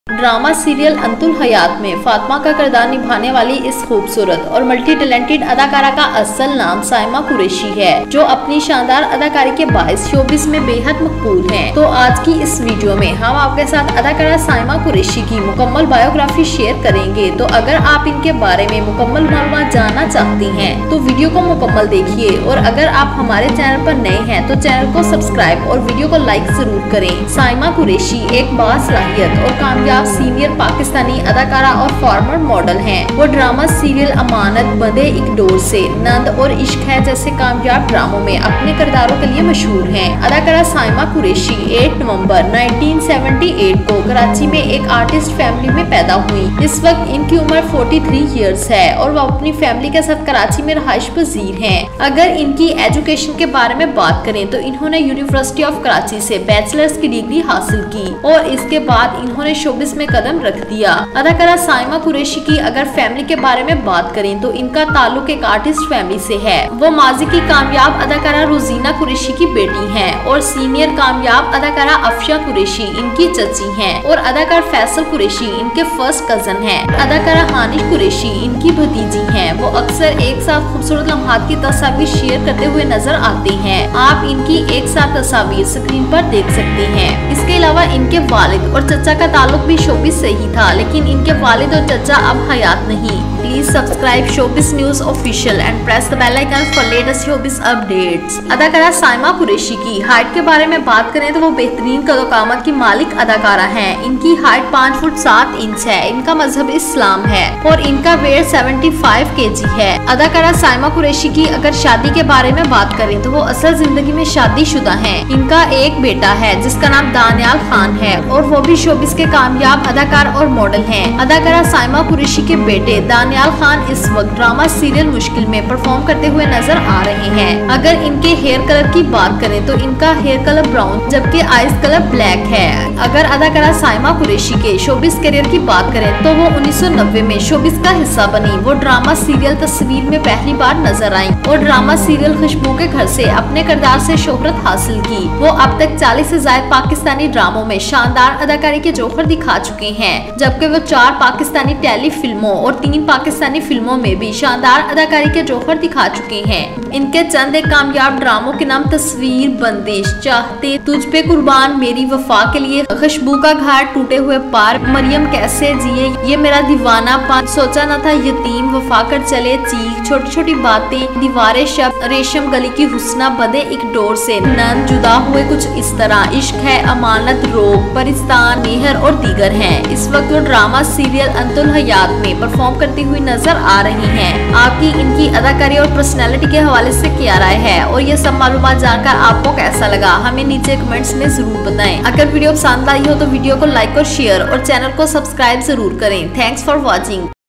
Drama serial अंतुल हयात में फातिमा का किरदार निभाने वाली इस खूबसूरत और मल्टी टैलेंटेड अदाकारा का असल नाम साइमा कुरैशी है, जो अपनी शानदार अदाकारी के बाइस शोबिस में बेहद मकबूल हैं। तो आज की इस वीडियो में हम आपके साथ अदाकारा साइमा कुरैशी की मुकम्मल बायोग्राफी शेयर करेंगे। तो अगर आप इनके बारे में मुकम्मल मालूमात जानना चाहती हैं, तो वीडियो को मुकम्मल देखिए। और अगर आप हमारे चैनल पर नए हैं तो चैनल को सब्सक्राइब और वीडियो को लाइक जरूर करें। साइमा कुरैशी एक बासलाहियत और कामयाब सीनियर पाकिस्तानी अदाकारा और फॉर्मर मॉडल हैं। वो ड्रामा सीरियल अमानत, बंदे एक डोर से, नंद और इश्क है जैसे कामयाब ड्रामों में अपने किरदारों के लिए मशहूर हैं। अदाकारा साइमा कुरैशी 8 नवंबर 1978 को कराची में एक आर्टिस्ट फैमिली में पैदा हुई। इस वक्त इनकी उम्र 43 इयर्स है और वो अपनी फैमिली के साथ कराची में रहाइश पजीर हैं। अगर इनकी एजुकेशन के बारे में बात करें तो इन्होंने यूनिवर्सिटी ऑफ कराची से बैचलर्स की डिग्री हासिल की और इसके बाद इन्होंने शोबिस में कदम रख दिया। अदाकारा साइमा कुरैशी की अगर फैमिली के बारे में बात करें तो इनका ताल्लुक एक आर्टिस्ट फैमिली से है। वो माजी की कामयाब अदाकारा रोजीना कुरैशी की बेटी हैं और सीनियर कामयाब अदाकारा अफशा कुरैशी इनकी चची हैं और अदाकार फैसल कुरैशी इनके फर्स्ट कजन हैं। अदाकारा हानिश कुरैशी इनकी भतीजी हैं। वो अक्सर एक साथ खूबसूरत लम्हात की तस्वीर शेयर करते हुए नजर आते हैं। आप इनकी एक साथ तस्वीर स्क्रीन पर देख सकते हैं। इसके अलावा इनके वालिद और चचा का ताल्लुक भी शोबिस से ही था, लेकिन इनके वालिद और चचा अब हयात नहीं। Please subscribe showbiz news official and press the bell icon for latest showbiz updates. अदाकारा साइमा कुरैशी की हाइट के बारे में बात करें तो वो बेहतरीन कदो-कामत की मालिक अदाकारा हैं। इनकी हाइट 5 फुट 7 इंच है। इनका मजहब इस्लाम है और इनका वेट 75 kg है। अदाकारा साइमा कुरैशी की अगर शादी के बारे में बात करें तो वो असल जिंदगी में शादीशुदा हैं। इनका एक बेटा है जिसका नाम दानियाल खान है और वो भी शोबिस के कामयाब अदाकार और मॉडल हैं। अदाकारा साइमा कुरैशी के बेटे दानियाल खान इस वक्त ड्रामा सीरियल मुश्किल में परफॉर्म करते हुए नजर आ रहे हैं। अगर इनके हेयर कलर की बात करें तो इनका हेयर कलर ब्राउन जबकि आइज कलर ब्लैक है। अगर अदाकारा साइमा कुरैशी के शोबिस करियर की बात करें तो वो 1990 में शोबिस का हिस्सा बनी। वो ड्रामा सीरियल तस्वीर में पहली बार नजर आई और ड्रामा सीरियल खुशबू के घर से अपने किरदार से शोहरत हासिल की। वो अब तक 40 से ज्यादा पाकिस्तानी ड्रामों में शानदार अदाकारी के जौहर दिखा चुके हैं, जबकि वो 4 पाकिस्तानी टेली फिल्मों और 3 पाकिस्तानी फिल्मों में भी शानदार अदाकारी के जौहर दिखा चुके हैं। इनके चंद एक कामयाब ड्रामों के नाम तस्वीर, बंदिश, चाहते, तुझ पे कुर्बान, मेरी वफा के लिए, खुशबू का घाट, टूटे हुए पार, मरियम कैसे जिए, ये मेरा दीवानापन, सोचा न था यतीम, वफा कर चले, चीख, छोटी छोटी बातें, दीवारें शब्द, रेशम गली की हुस्ना, बंदे एक डोर से, नंद, जुदा हुए कुछ इस तरह, इश्क है अमानत, रोग, परिस्तान, मेहर और दीगर हैं। इस वक्त वो ड्रामा सीरियल अंतुल हयात में परफॉर्म करती हुई नजर आ रही हैं। आपकी इनकी अदाकारी और पर्सनैलिटी के हवाले से क्या राय है और ये सब मालूमात जानकर आपको कैसा लगा, हमें नीचे कमेंट्स में जरूर बताएं। अगर वीडियो पसंद आई हो तो वीडियो को लाइक और शेयर और चैनल को सब्सक्राइब जरूर करें। Thanks for watching.